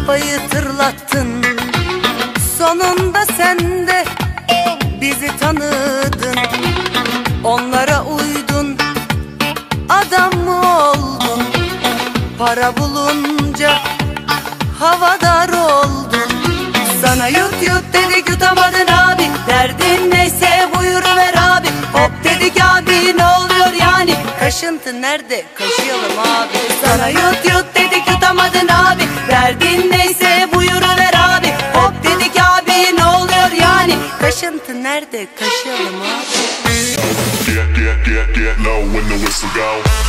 Arabayı tırlattın, sonunda sen de bizi tanıdın. Onlara uydun, adam mı oldun? Para bulunca havadar oldun. Sana yut yut dedik yutamadın abi, derdin neyse buyuruver abi. Hop dedik abi ne oluyor yani, kaşıntı nerede kaşıyalım abi. Sana yut yut dedik yutamadın abi, derdin neyse buyuruver abi. Hop dedik abi ne oluyor yani, kaşıntı nerede kaşıyalım abi. Get low when the whistle go.